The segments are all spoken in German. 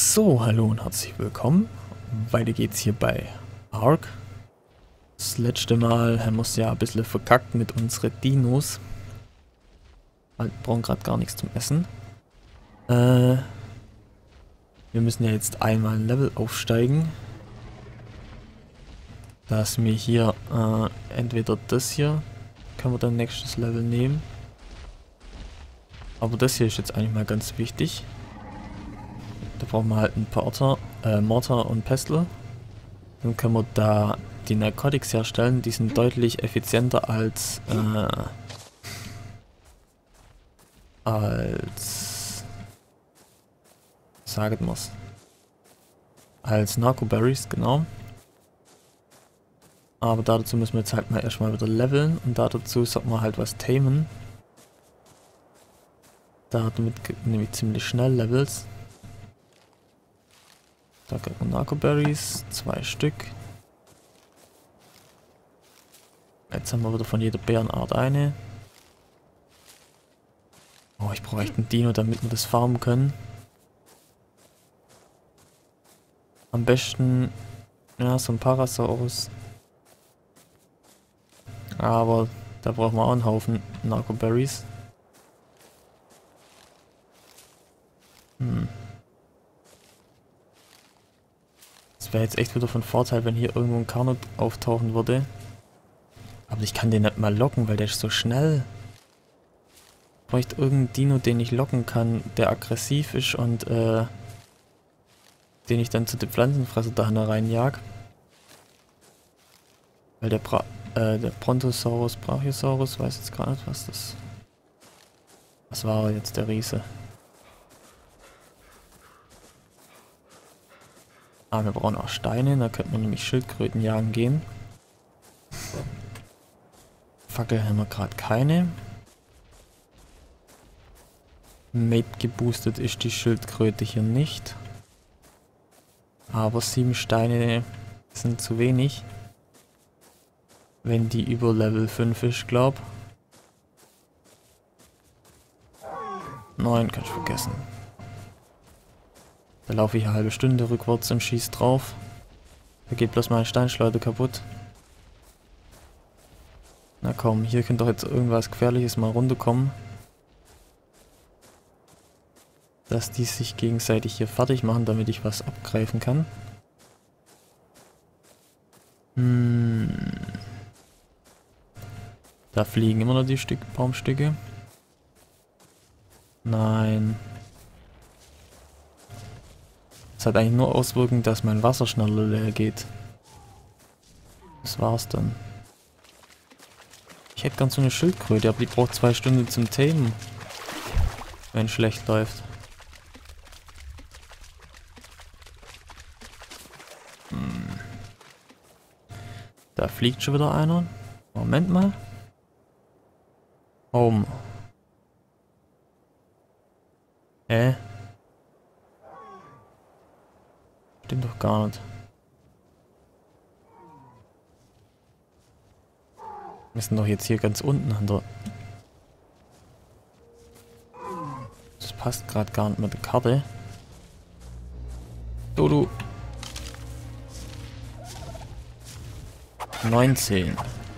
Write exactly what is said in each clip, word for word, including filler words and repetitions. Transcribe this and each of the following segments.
So, hallo und herzlich willkommen. Weiter geht's hier bei Ark. Das letzte Mal haben wir es ja ein bisschen verkackt mit unseren Dinos. Wir brauchen gerade gar nichts zum Essen. Äh, wir müssen ja jetzt einmal ein Level aufsteigen. Dass wir hier äh, entweder das hier, können wir dann nächstes Level nehmen. Aber das hier ist jetzt eigentlich mal ganz wichtig. Da brauchen wir halt ein Porter, äh, Mortar und Pestle. Dann können wir da die Narcotics herstellen. Die sind deutlich effizienter als äh, als sagen wir's als Narcoberries, genau. Aber dazu müssen wir jetzt halt mal erstmal wieder leveln und dazu sollten wir halt was tamen. Damit nämlich ziemlich schnell Levels. Da gibt man Narcoberries, zwei Stück. Jetzt haben wir wieder von jeder Bärenart eine. Oh, ich brauche echt einen Dino, damit wir das farmen können. Am besten, ja, so ein Parasaurus. Aber da brauchen wir auch einen Haufen Narcoberries. Hm. Das wäre jetzt echt wieder von Vorteil, wenn hier irgendwo ein Carnot auftauchen würde. Aber ich kann den nicht mal locken, weil der ist so schnell. Ich bräuchte irgendeinen Dino, den ich locken kann, der aggressiv ist und äh, den ich dann zu den Pflanzenfresser da reinjag. Weil der Bra äh, der Brontosaurus, Brachiosaurus, weiß jetzt gar nicht, was das... Was war jetzt der Riese? Ah, wir brauchen auch Steine, da könnte man nämlich Schildkröten jagen gehen. Fackel haben wir gerade keine. Mate geboostet ist die Schildkröte hier nicht. Aber sieben Steine sind zu wenig. Wenn die über Level fünf ist, glaub. neun kann ich vergessen. Da laufe ich eine halbe Stunde rückwärts und schieße drauf. Da geht bloß meine Steinschleuder kaputt. Na komm, hier könnte doch jetzt irgendwas Gefährliches mal runterkommen. Dass die sich gegenseitig hier fertig machen, damit ich was abgreifen kann. Hm. Da fliegen immer noch die Stück Baumstücke. Nein. Das hat eigentlich nur Auswirkungen, dass mein Wasser schneller leer geht. Das war's dann. Ich hätte ganz so eine Schildkröte, aber die braucht zwei Stunden zum Tamen. Wenn es schlecht läuft. Hm. Da fliegt schon wieder einer. Moment mal. Home. Hä? Stimmt doch gar nicht. Wir sind doch jetzt hier ganz unten hinter. Das passt gerade gar nicht mit der Karte. Dodo. neunzehn.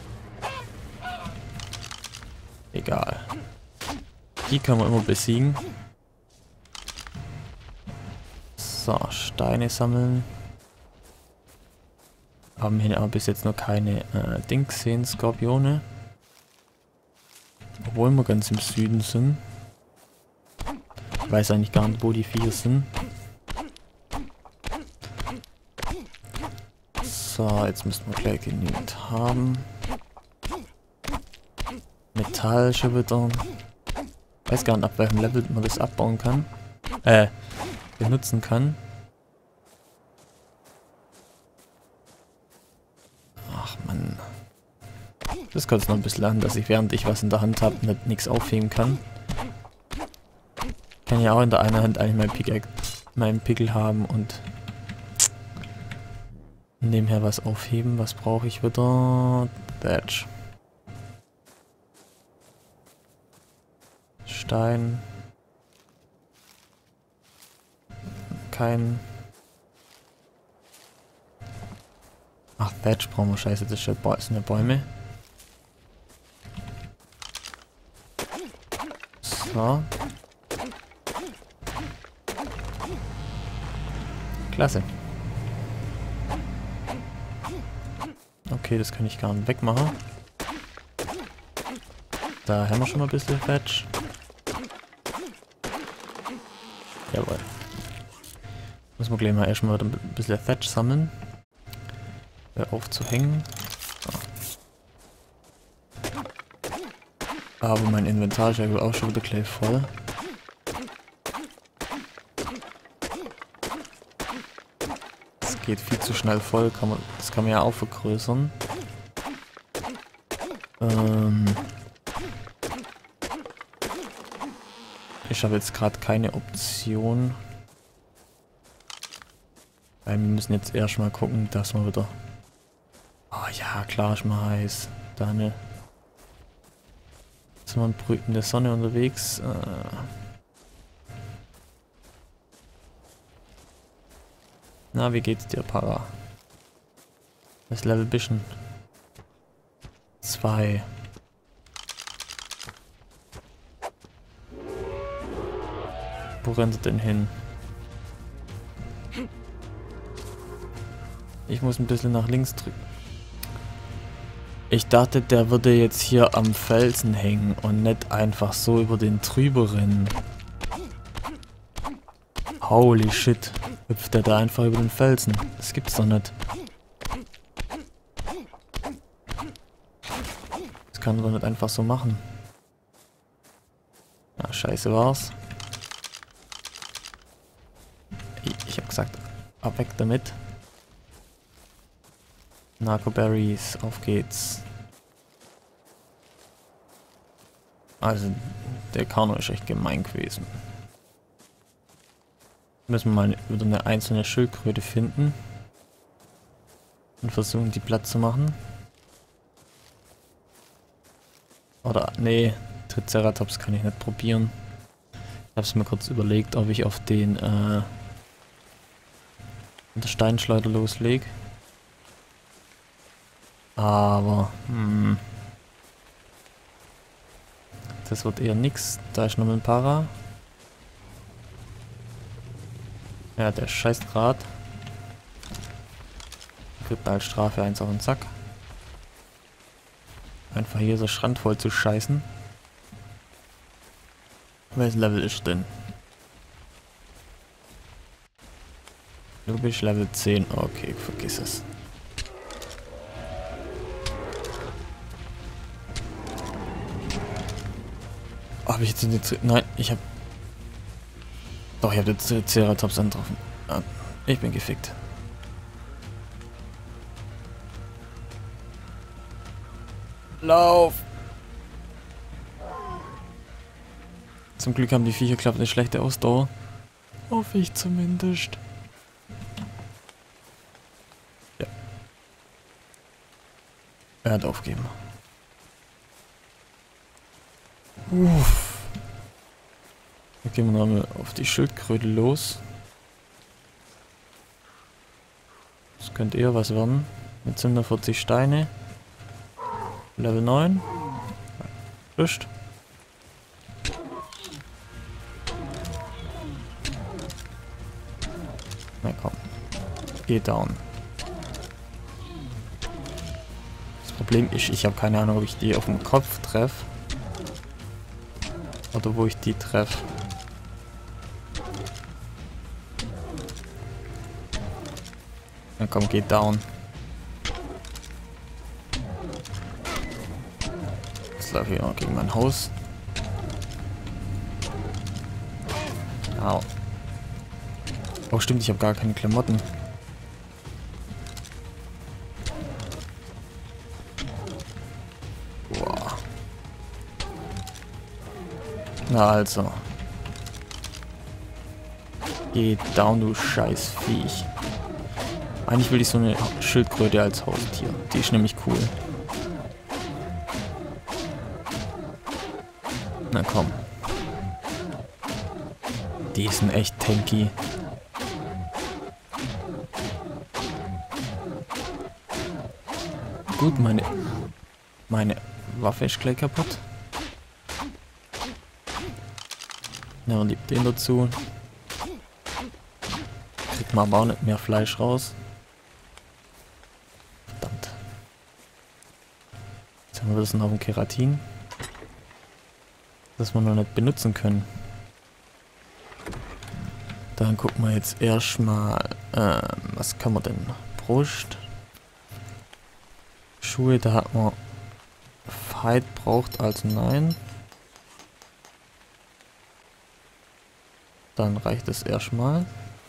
Egal. Die kann man immer besiegen. So, Steine sammeln. Haben hier aber bis jetzt noch keine äh, Dings gesehen, Skorpione. Obwohl wir ganz im Süden sind. Ich weiß eigentlich gar nicht, wo die vier sind. So, jetzt müssen wir gleich genügend haben. Metall schon wieder. Ich weiß gar nicht, ab welchem Level man das abbauen kann. Äh, benutzen kann. Ach man. Das kommt noch ein bisschen an, dass ich während ich was in der Hand habe nicht nichts aufheben kann. Ich kann ja auch in der einen Hand eigentlich mein Pickaxe, meinen Pickel haben und nebenher was aufheben. Was brauche ich wieder? Badge. Stein. kein... Ach, Thatch brauchen wir. Scheiße, das sind ja Bäume. So. Klasse. Okay, das kann ich gar nicht wegmachen. Da haben wir schon mal ein bisschen Thatch. Jawohl. Muss man gleich mal erstmal ein bisschen Thatch sammeln. Hör auf zu hängen. So. Aber mein Inventar ist ja auch schon wieder gleich voll. Das geht viel zu schnell voll. Kann man, das kann man ja auch vergrößern. Ähm ich habe jetzt gerade keine Option. Weil wir müssen jetzt erstmal gucken, dass wir wieder... Oh ja, klar, ist mal heiß. Da eine... Jetzt sind wir in der Sonne unterwegs. Äh Na, wie geht's dir, Para? Das Level bisschen. Zwei. Wo rennt er denn hin? Ich muss ein bisschen nach links drücken. Ich dachte, der würde jetzt hier am Felsen hängen und nicht einfach so über den drüber rennen. Holy shit. Hüpft der da einfach über den Felsen? Das gibt's doch nicht. Das kann er doch nicht einfach so machen. Ja, scheiße war's. Ich, ich hab gesagt, ab weg damit. Narcoberries, auf geht's. Also, der Kano ist echt gemein gewesen. Müssen wir mal wieder eine einzelne Schildkröte finden. Und versuchen, die platt zu machen. Oder, nee, Triceratops kann ich nicht probieren. Ich hab's mir kurz überlegt, ob ich auf den, äh, der Steinschleuder loslege. Aber, hm. Das wird eher nix. Da ist noch ein Para. Ja, der scheißt grad. Kriegt als Strafe eins auf den Sack. Einfach hier so Strand voll zu scheißen. Welches Level ist denn? Du bist Level zehn. Okay, vergiss es. Habe ich jetzt den... Nein, ich habe... Doch, ich habe jetzt Triceratops angetroffen. Ah, ich bin gefickt. Lauf! Zum Glück haben die Viecher klappt eine schlechte Ausdauer. Hoffe ich zumindest. Ja. Er hat aufgegeben. Uff. Dann gehen wir nochmal auf die Schildkröte los. Das könnte eher was werden. Jetzt sind da vierzig Steine. Level neun. Lust. Na komm. Geh down. Das Problem ist, ich habe keine Ahnung, ob ich die auf dem Kopf treffe. Oder wo ich die treffe. Na komm, geh down. Jetzt laufe ich auch gegen mein Haus. Au. Oh stimmt, ich habe gar keine Klamotten. Boah. Na also. Geh down, du scheiß Viech. Eigentlich will ich so eine Schildkröte als Haustier. Die ist nämlich cool. Na komm. Die sind echt tanky. Gut, meine, meine Waffe ist gleich kaputt. Ja, liebt den dazu. Kriegt man aber auch nicht mehr Fleisch raus. Verdammt. Jetzt haben wir das noch auf dem Keratin. Das wir noch nicht benutzen können. Dann gucken wir jetzt erstmal, äh, was kann man denn? Brust. Schuhe, da hat man Fight braucht, also nein. Dann reicht es erstmal.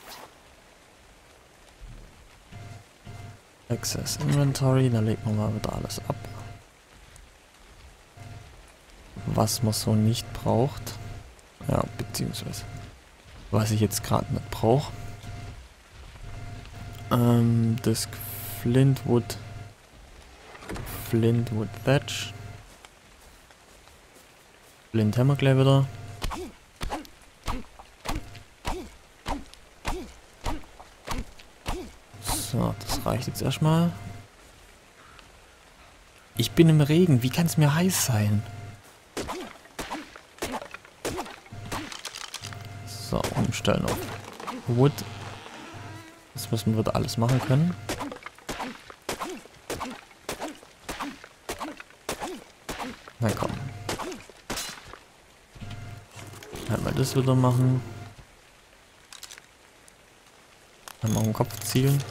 Access Inventory, da legt man mal wieder alles ab. Was man so nicht braucht. Ja, beziehungsweise was ich jetzt gerade nicht brauche. Ähm, das Flintwood. Flintwood Thatch. Flint haben wir gleich wieder. So, das reicht jetzt erstmal. Ich bin im Regen, wie kann es mir heiß sein? So, umstellen auf Wood. Das müssen wir wieder alles machen können. Na komm. Einmal das wieder machen. Einmal auf den Kopf zielen.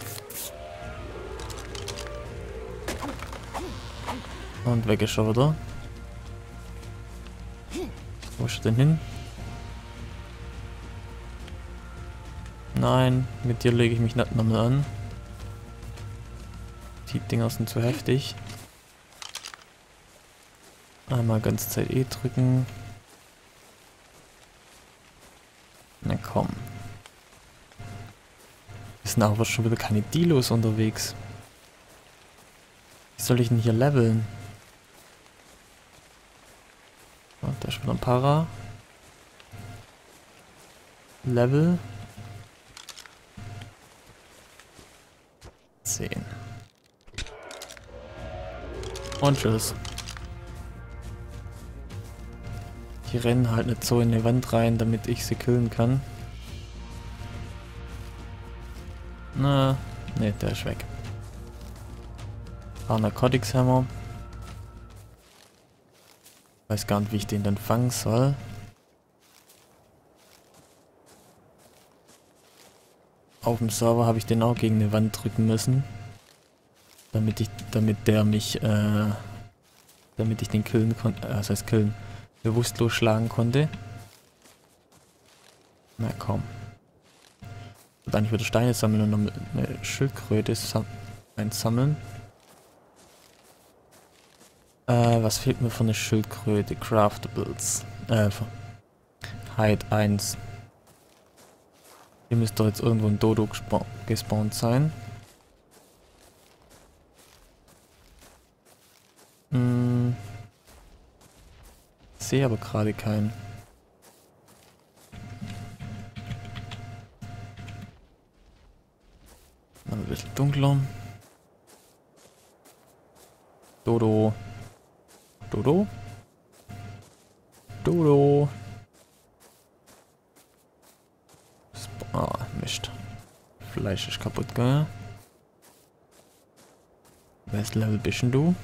Und weg ist schon wieder. Wo ist er denn hin? Nein, mit dir lege ich mich nicht nochmal an. Die Dinger sind zu heftig. Einmal ganz Zeit E drücken. Na komm. Es sind aber schon wieder keine Dilos unterwegs. Wie soll ich denn hier leveln? Oh, da ist wieder ein Para. Level. zehn. Und tschüss. Die rennen halt nicht so in die Wand rein, damit ich sie killen kann. Na, ne, der ist weg. Paar Narcotics Hammer. Weiß gar nicht, wie ich den dann fangen soll. Auf dem Server habe ich den auch gegen eine Wand drücken müssen. Damit ich, damit der mich, äh, damit ich den killen konnte, äh, das heißt killen, bewusstlos schlagen konnte. Na komm. Und dann wieder Steine sammeln und noch eine Schildkröte sam einsammeln. Äh, was fehlt mir für eine Schildkröte? Craftables. Äh, Hide eins. Hier müsste doch jetzt irgendwo ein Dodo gespa gespawnt sein. Hm. Sehe aber gerade keinen. Noch ein bisschen dunkler. Dodo. Dodo? Dodo. Ah, Mist. Fleisch ist kaputt, gell? Welches Level bist denn du?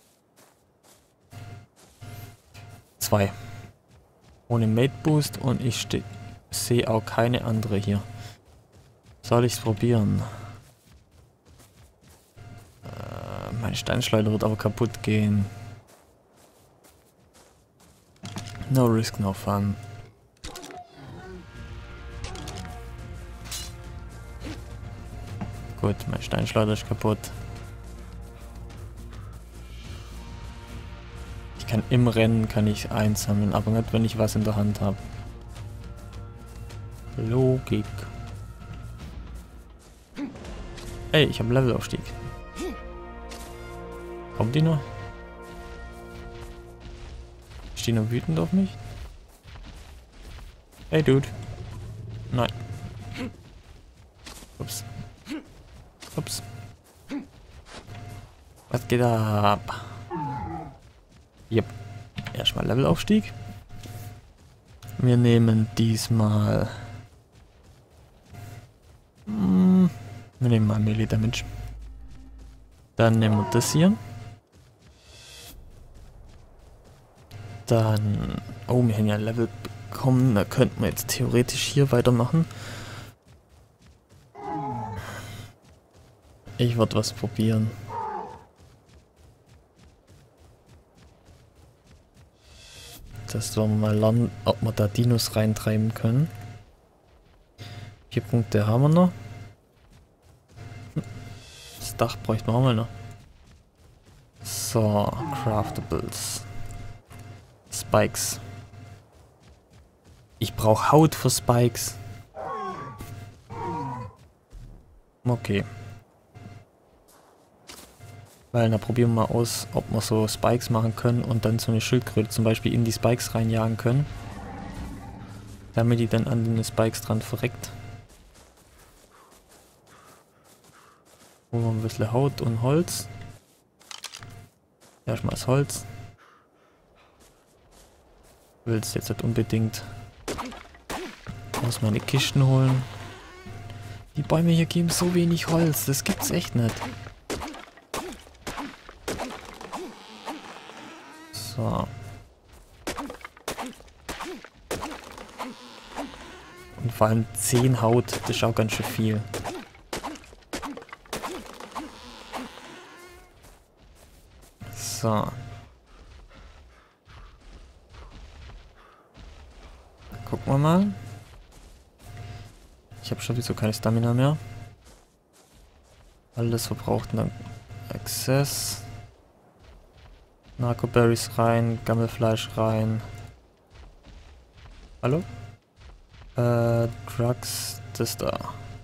Zwei. Ohne Mate Boost und ich sehe auch keine andere hier. Soll ich es probieren? Äh, mein Steinschleuder wird aber kaputt gehen. No risk, no fun. Gut, mein Steinschleuder ist kaputt. Ich kann im Rennen kann ich einsammeln, aber nicht, wenn ich was in der Hand habe. Logik. Ey, ich habe Levelaufstieg. Kommt die noch? Ist die noch wütend auf mich? Hey, Dude. Nein. Ups. Ups. Was geht ab? Yep. Erstmal Levelaufstieg. Wir nehmen diesmal... Hm, wir nehmen mal Melee Damage. Dann nehmen wir das hier. Dann... Oh, wir haben ja Level bekommen. Da könnten wir jetzt theoretisch hier weitermachen. Ich würde was probieren. Das sollen wir mal lernen, ob wir da Dinos reintreiben können. Vier Punkte haben wir noch. Das Dach bräuchten wir auch mal noch. So, Craftables. Spikes. Ich brauche Haut für Spikes. Okay. Weil, dann probieren wir mal aus, ob wir so Spikes machen können und dann so eine Schildkröte zum Beispiel in die Spikes reinjagen können. Damit die dann an den Spikes dran verreckt. Holen wir ein bisschen Haut und Holz. Erstmal das Holz. Ich will es jetzt nicht unbedingt aus meine Kisten holen. Die Bäume hier geben so wenig Holz, das gibt's echt nicht. So. Und vor allem zehn Haut, das ist auch ganz schön viel. So. Gucken wir mal. Ich habe sowieso keine Stamina mehr. Alles verbraucht dann Access. Narcoberries rein, Gammelfleisch rein. Hallo? Äh, Drugs, das da.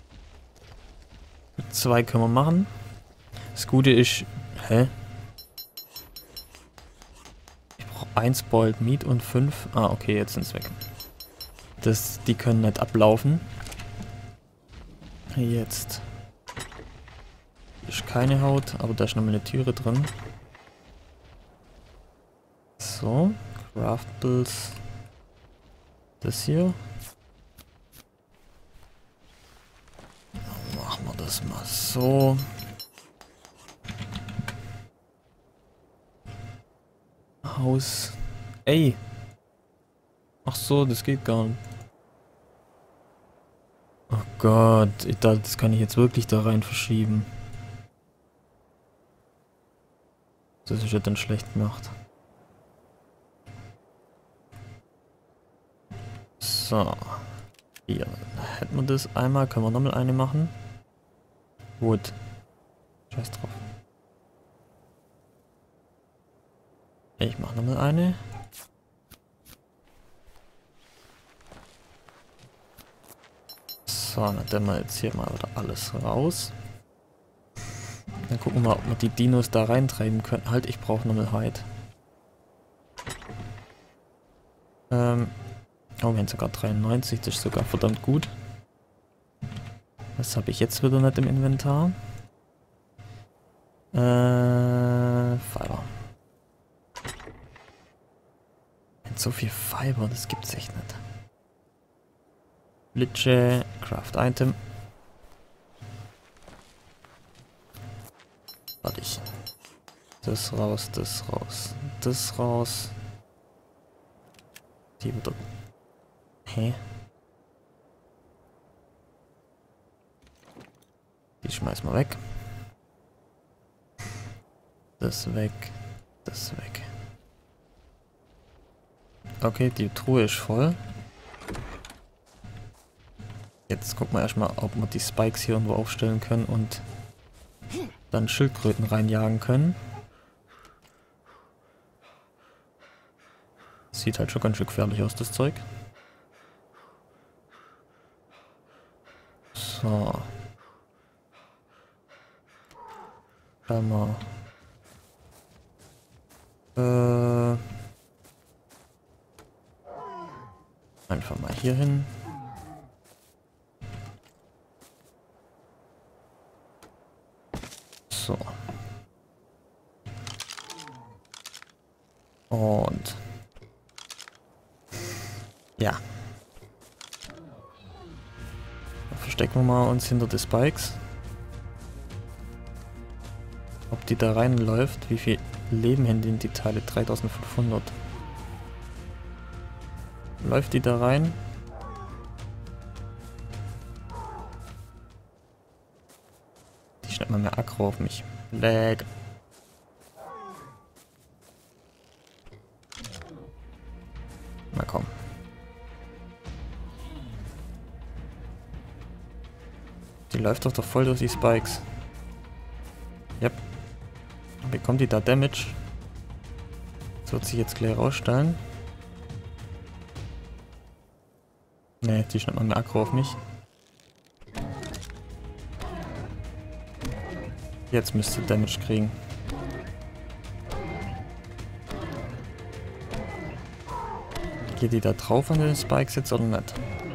Zwei können wir machen. Das Gute ist... Hä? Ich brauche eins Boiled Meat und fünf... Ah, okay, jetzt sind es weg. Das, die können nicht ablaufen. Jetzt. Ist keine Haut, aber da ist noch mal eine Türe drin. So, Craftables. Das hier. Dann machen wir das mal so. Haus. Ey! Ach so, das geht gar nicht. Oh Gott, ich dachte, das kann ich jetzt wirklich da rein verschieben. Das ist ja dann schlecht gemacht. So. Hier. Hätten wir das einmal, können wir nochmal eine machen. Gut. Scheiß drauf. Ich mache nochmal eine. So, dann dämmen wir jetzt hier mal wieder alles raus. Dann gucken wir mal, ob wir die Dinos da reintreiben können. Halt, ich brauche nochmal Hide. Ähm. Oh, wir haben sogar dreiundneunzig, das ist sogar verdammt gut. Was habe ich jetzt wieder nicht im Inventar? Äh, Fiber. So viel Fiber, das gibt's echt nicht. Blitze, Craft Item. Warte ich. Das raus, das raus, das raus. Die wieder. Hä? Die schmeißen wir weg. Das weg. Das weg. Okay, die Truhe ist voll. Jetzt gucken wir erstmal, ob wir die Spikes hier irgendwo aufstellen können und dann Schildkröten reinjagen können. Sieht halt schon ganz schön gefährlich aus, das Zeug. So. Schau mal. Äh. Einfach mal hier hin. So. Ja. Dann verstecken wir mal uns hinter die Spikes. Ob die da reinläuft, wie viel Leben hätten die Teile? dreitausendfünfhundert. Läuft die da rein? Die schnappt mal mehr Aggro auf mich. Lag. Na komm. Die läuft doch doch voll durch die Spikes. Yep. Bekommt die da Damage? Das wird sich jetzt gleich rausstellen. Ne, die schnappt mal mehr Aggro auf mich. Jetzt müsste Damage kriegen. Geht die da drauf an den Spikes jetzt oder nicht?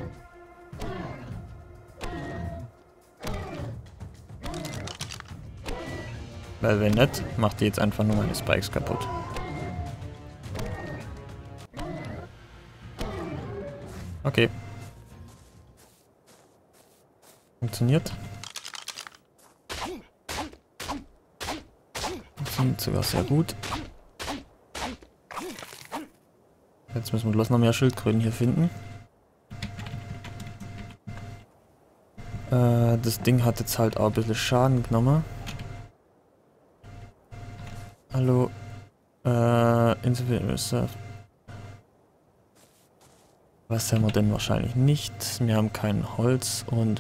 Weil wenn nicht, macht die jetzt einfach nur meine Spikes kaputt. Okay. Funktioniert. Funktioniert sogar sehr gut. Jetzt müssen wir bloß noch mehr Schildkröten hier finden. Äh, das Ding hat jetzt halt auch ein bisschen Schaden genommen. Hallo. Äh, Insufficient Reserve. Was haben wir denn wahrscheinlich nicht? Wir haben kein Holz und...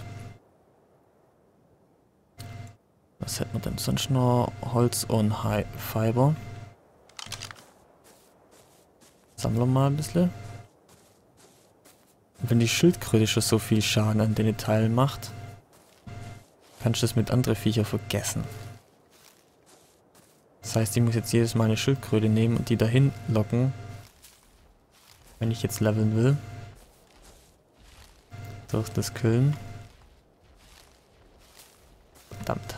Was hätten wir denn sonst noch? Holz und High Fiber. Sammeln wir mal ein bisschen. Wenn die Schildkröte schon so viel Schaden an den Teilen macht, kannst du das mit anderen Viecher vergessen. Das heißt, ich muss jetzt jedes Mal eine Schildkröte nehmen und die dahin locken, wenn ich jetzt leveln will. Durch das Killen. Verdammt.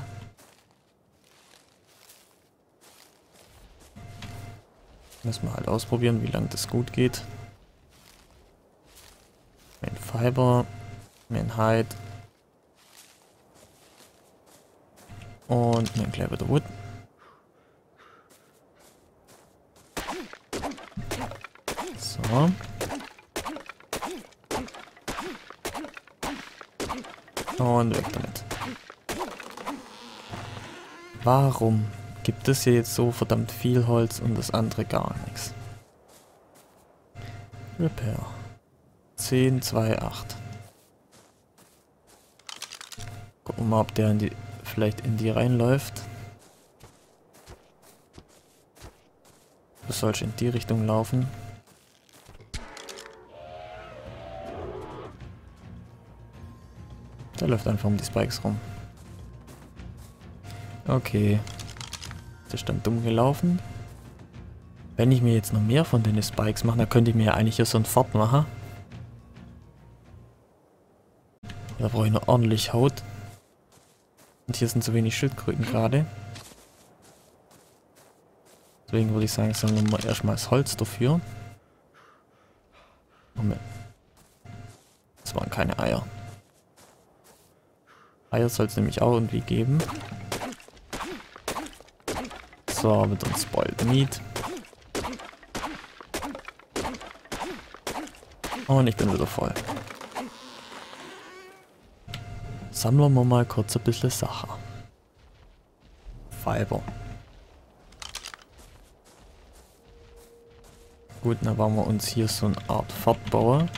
Müssen wir halt ausprobieren, wie lange das gut geht. Main Fiber, Main Hide und Main Clear with the Wood. So. Und weg damit. Warum gibt es hier jetzt so verdammt viel Holz und das andere gar nichts? Repair. zehn, zwei, acht. Gucken wir mal, ob der in die, vielleicht in die reinläuft. Das soll in die Richtung laufen. Der läuft einfach um die Spikes rum. Okay. Das ist dann dumm gelaufen. Wenn ich mir jetzt noch mehr von den Spikes mache, dann könnte ich mir ja eigentlich hier so ein Fort machen. Da brauche ich noch ordentlich Haut. Und hier sind zu wenig Schildkröten gerade. Deswegen würde ich sagen, sammeln wir erstmal das Holz dafür. Moment. Das waren keine Eier. Eier soll es nämlich auch irgendwie geben. So, mit uns Spoiled Meat. Und ich bin wieder voll. Sammeln wir mal kurz ein bisschen Sachen. Fiber. Gut, dann bauen wir uns hier so eine Art Fort bauen.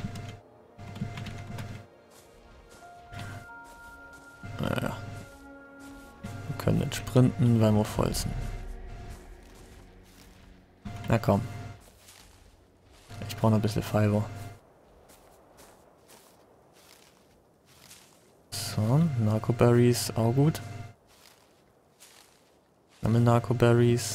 Naja. Wir können nicht sprinten, weil wir voll sind. Na komm. Ich brauche noch ein bisschen Fiber. So, Narcoberries auch gut. Sammel Narcoberries.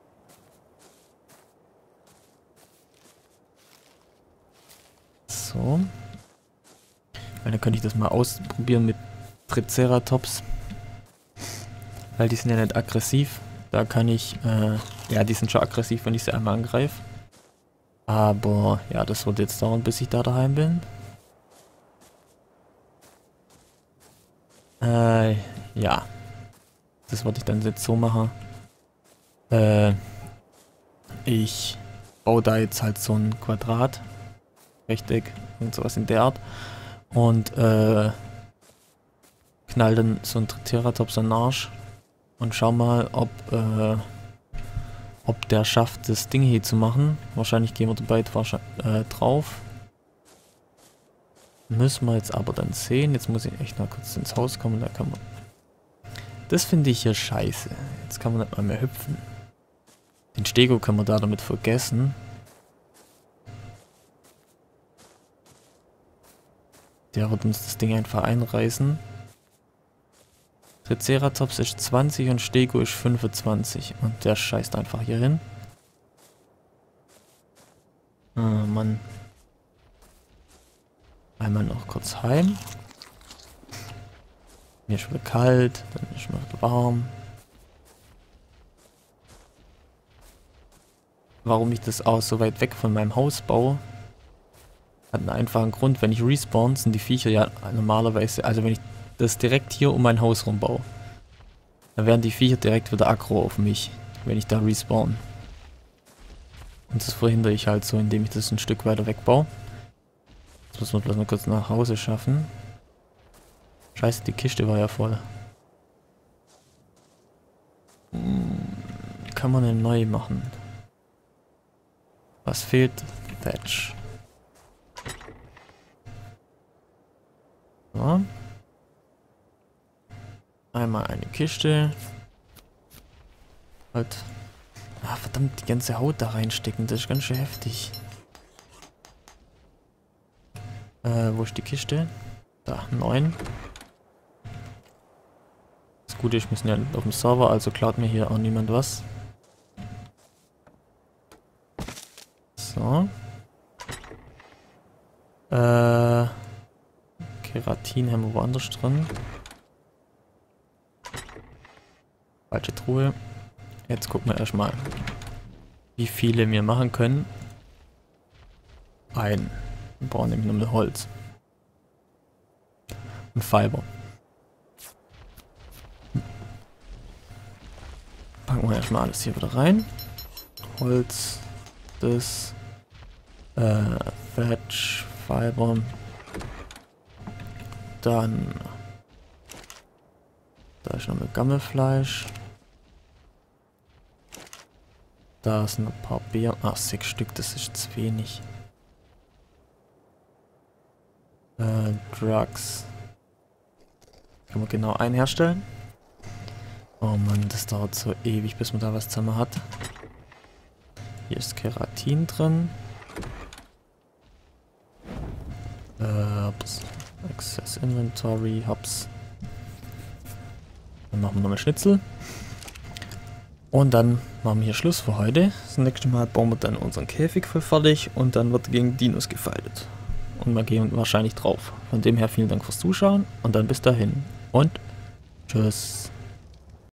So. Weil dann könnte ich das mal ausprobieren mit Triceratops. Weil die sind ja nicht aggressiv. Da kann ich, äh, ja, die sind schon aggressiv, wenn ich sie einmal angreife. Aber ja, das wird jetzt dauern, bis ich da daheim bin. Äh, ja. Das wollte ich dann jetzt so machen. Äh, ich baue da jetzt halt so ein Quadrat. Rechteck und sowas in der Art. Und äh, knall dann so ein Triceratops an den Arsch. Und schau mal, ob, äh, ob der schafft, das Ding hier zu machen. Wahrscheinlich gehen wir dabei äh, drauf. Müssen wir jetzt aber dann sehen. Jetzt muss ich echt mal kurz ins Haus kommen. Da kann man. Das finde ich hier scheiße. Jetzt kann man nicht mal mehr hüpfen. Den Stego können wir da damit vergessen. Der wird uns das Ding einfach einreißen. Triceratops ist zwanzig und Stego ist fünfundzwanzig. Und der scheißt einfach hier hin. Ah, Mann. Einmal noch kurz heim. Mir ist wieder kalt, dann ist mir wieder warm. Warum ich das auch so weit weg von meinem Haus baue, hat einen einfachen Grund. Wenn ich respawn, sind die Viecher ja normalerweise, also wenn ich das direkt hier um mein Haus rum baue, dann werden die Viecher direkt wieder aggro auf mich, wenn ich da respawn. Und das verhindere ich halt so, indem ich das ein Stück weiter wegbaue. Jetzt müssen wir bloß mal kurz nach Hause schaffen. Scheiße, die Kiste war ja voll. Hm, kann man eine neue machen? Was fehlt? Thatch. So. Einmal eine Kiste. Halt. Ah, verdammt, die ganze Haut da reinstecken, das ist ganz schön heftig. Äh, wo ist die Kiste? Da, neun. Das Gute ist, wir sind ja auf dem Server, also klaut mir hier auch niemand was. So. Äh. Keratin haben wir woanders drin. Falsche Truhe. Jetzt gucken wir erstmal, wie viele wir machen können. Ein. Wir brauchen nämlich nur Holz. Und Fiber. Packen wir erstmal alles hier wieder rein. Holz. Das. Äh, Thatch. Fiber. Dann. Da ist noch ein Gammelfleisch. Da sind ein paar Beeren. Ach, sechs Stück, das ist zu wenig. Äh, Drugs. Kann man genau einen herstellen. Oh Mann, das dauert so ewig, bis man da was zusammen hat. Hier ist Keratin drin. Äh, Access Inventory, Hubs. Dann machen wir nochmal Schnitzel. Und dann machen wir hier Schluss für heute. Das nächste Mal bauen wir dann unseren Käfig voll fertig und dann wird gegen Dinos gefightet. Und wir gehen wahrscheinlich drauf. Von dem her vielen Dank fürs Zuschauen und dann bis dahin und tschüss.